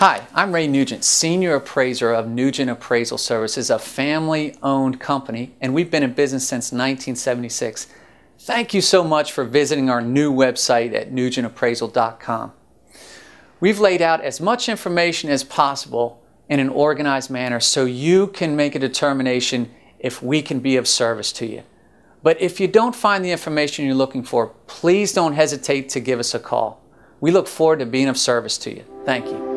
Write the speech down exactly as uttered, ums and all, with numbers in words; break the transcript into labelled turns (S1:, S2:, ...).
S1: Hi, I'm Ray Nugent, Senior Appraiser of Nugent Appraisal Services, a family-owned company, and we've been in business since nineteen seventy-six. Thank you so much for visiting our new website at nugent appraisal dot com. We've laid out as much information as possible in an organized manner so you can make a determination if we can be of service to you. But if you don't find the information you're looking for, please don't hesitate to give us a call. We look forward to being of service to you. Thank you.